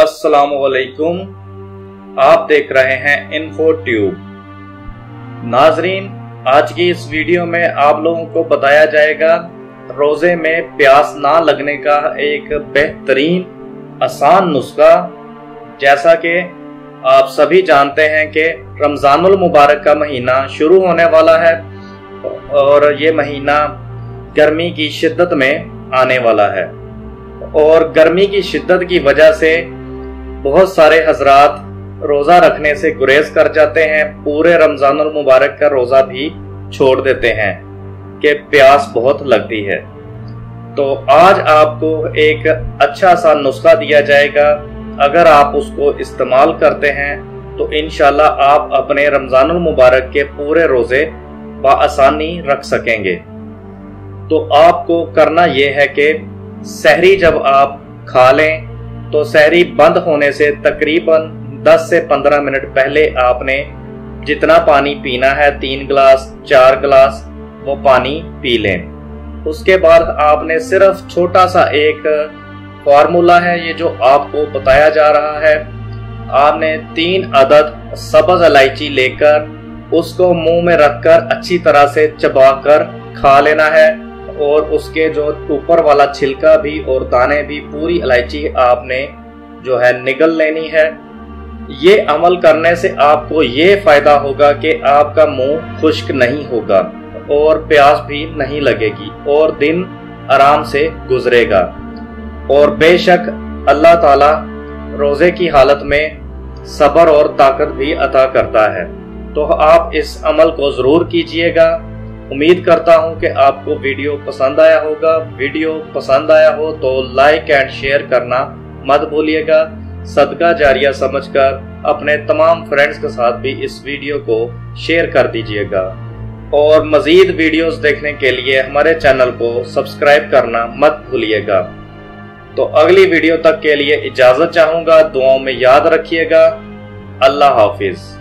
अस्सलामुअलैकुम। आप देख रहे हैं इन्फो ट्यूब। नाजरीन, आज की इस वीडियो में आप लोगों को बताया जाएगा रोजे में प्यास ना लगने का एक बेहतरीन आसान नुस्खा। जैसा कि आप सभी जानते हैं कि रमजानुल मुबारक का महीना शुरू होने वाला है और ये महीना गर्मी की शिद्दत में आने वाला है और गर्मी की शिद्दत की वजह से बहुत सारे हजरात रोजा रखने से गुरेज कर जाते हैं, पूरे रमजानुल मुबारक का रोजा भी छोड़ देते हैं कि प्यास बहुत लगती है। तो आज आपको एक अच्छा सा नुस्खा दिया जाएगा। अगर आप उसको इस्तेमाल करते हैं तो इंशाल्लाह आप अपने रमजानुल मुबारक के पूरे रोजे बआसानी रख सकेंगे। तो आपको करना यह है कि सहरी जब आप खा लें तो सहरी बंद होने से तकरीबन 10 से 15 मिनट पहले आपने जितना पानी पीना है 3 गिलास 4 गिलास वो पानी पी लें। उसके बाद आपने सिर्फ छोटा सा एक फार्मूला है ये जो आपको बताया जा रहा है। आपने 3 अदद सब्ज इलायची लेकर उसको मुंह में रखकर अच्छी तरह से चबाकर खा लेना है और उसके जो ऊपर वाला छिलका भी और दाने भी पूरी इलायची आपने जो है निगल लेनी है। ये अमल करने से आपको ये फायदा होगा कि आपका मुंह खुश्क नहीं होगा और प्यास भी नहीं लगेगी और दिन आराम से गुजरेगा। और बेशक अल्लाह ताला रोजे की हालत में सब्र और ताकत भी अता करता है। तो आप इस अमल को जरूर कीजिएगा। उम्मीद करता हूं कि आपको वीडियो पसंद आया होगा। वीडियो पसंद आया हो तो लाइक एंड शेयर करना मत भूलिएगा। सदका जारिया समझकर अपने तमाम फ्रेंड्स के साथ भी इस वीडियो को शेयर कर दीजिएगा और मजीद वीडियोस देखने के लिए हमारे चैनल को सब्सक्राइब करना मत भूलिएगा। तो अगली वीडियो तक के लिए इजाजत चाहूंगा। दुआओं में याद रखिएगा। अल्लाह हाफिज।